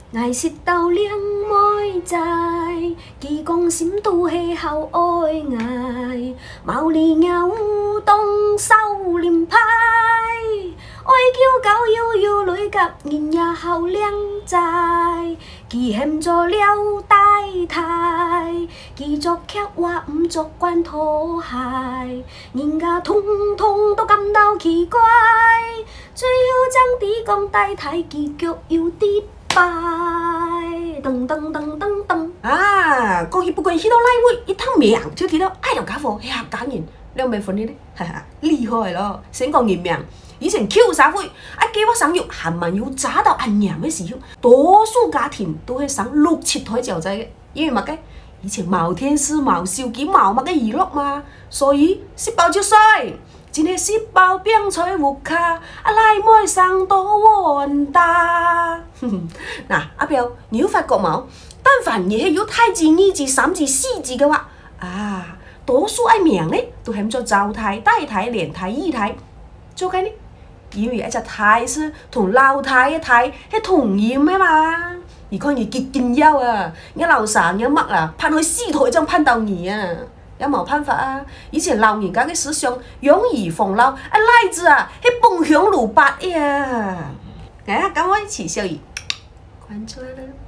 爱识到两妹在，其讲心都系好爱爱，毛里鸟当少年派，爱叫狗悠悠女甲人也好靓仔，其嫌做了大太，其作客我唔作管拖害，人家通通都感到奇怪，最后将地讲大太，结局又失败。噔噔噔噔噔啊！講起不管去到哪位，一趟命就睇到愛了家伙遐感人，你有冇分呢？哈哈，厲害咯！先講人命，以前 Q 社會，計劃生育還蠻有早到安年嘅時候，多數家庭都係生6、7胎就仔嘅，因為乜嘅？以前冇電視、冇手機、冇乜嘅娛樂嘛，所以食飽就睡。真係食飽變吹無卡，來妹生多碗大。嗱，阿表，你有發覺冇？但凡你係有胎兒、2兒、3兒、4兒嘅話，啊，多數愛命咧都係做早胎、大胎、連胎、二胎。做緊呢？因為一隻胎是同老胎嘅胎係同樣嘅嘛。而佢而結緊腰啊，一樓生一乜啊，盼佢4胎就盼到2啊。有冇辦法啊？以前老人家嘅思想養兒防老，來自啊，係蹦響魯八呀！咁我一起笑語，看出來了。